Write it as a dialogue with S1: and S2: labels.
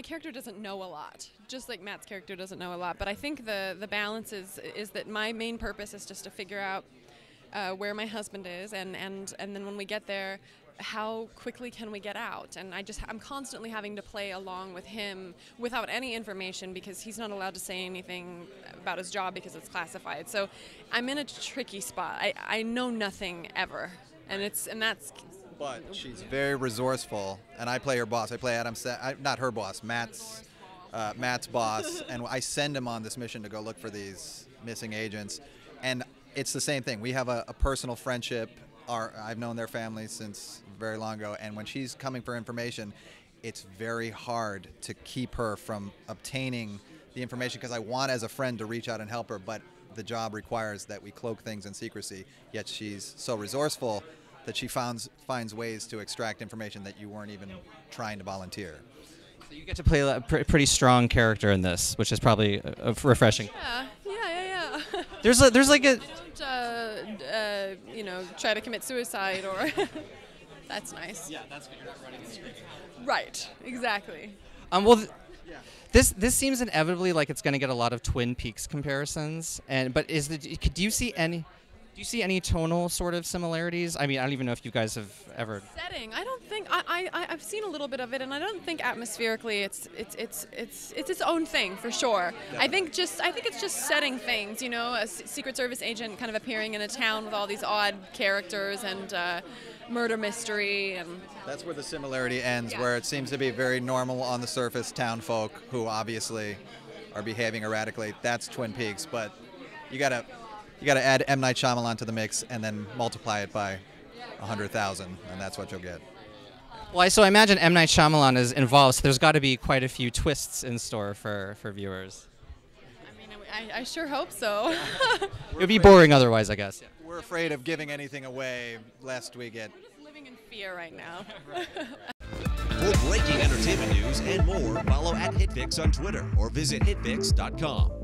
S1: character doesn't know a lot, just like Matt's character doesn't know a lot. But I think the balance is that my main purpose is just to figure out where my husband is, and then when we get there, how quickly can we get out? And I'm constantly having to play along with him without any information, because he's not allowed to say anything about his job because it's classified. So I'm in a tricky spot. I know nothing ever, and that's.
S2: But she's very resourceful, and I play her boss. I play not her boss, Matt's boss, and I send him on this mission to go look for these missing agents. And it's the same thing. We have a personal friendship. I've known their family since very long ago, and when she's coming for information, it's very hard to keep her from obtaining the information, because I want, as a friend, to reach out and help her, but the job requires that we cloak things in secrecy, yet she's so resourceful that she finds ways to extract information that you weren't even trying to volunteer.
S3: So you get to play a pretty strong character in this, which is probably refreshing.
S1: Yeah.
S3: There's like a...
S1: Don't, try to commit suicide, or that's nice.
S3: Yeah, that's good. You're not running the street.
S1: Right, exactly.
S3: This seems inevitably like it's going to get a lot of Twin Peaks comparisons, but do you see any tonal sort of similarities? I mean, I don't even know if you guys have ever.
S1: Setting, I don't think I've seen a little bit of it, and I don't think atmospherically it's its own thing for sure. I think it's just setting things, a Secret Service agent kind of appearing in a town with all these odd characters and murder mystery, and
S2: that's where the similarity ends, where it seems to be very normal on the surface town folk who obviously are behaving erratically. That's Twin Peaks, but you gotta add M. Night Shyamalan to the mix and then multiply it by 100,000, and that's what you'll get.
S3: Well, so I imagine M. Night Shyamalan is involved, so there's got to be quite a few twists in store for viewers.
S1: I mean, I sure hope so.
S3: It would be boring otherwise, I guess. Yeah.
S2: We're afraid of giving anything away lest we get...
S1: We're just living in fear right now.
S4: For breaking entertainment news and more, follow @HitFix on Twitter or visit hitfix.com.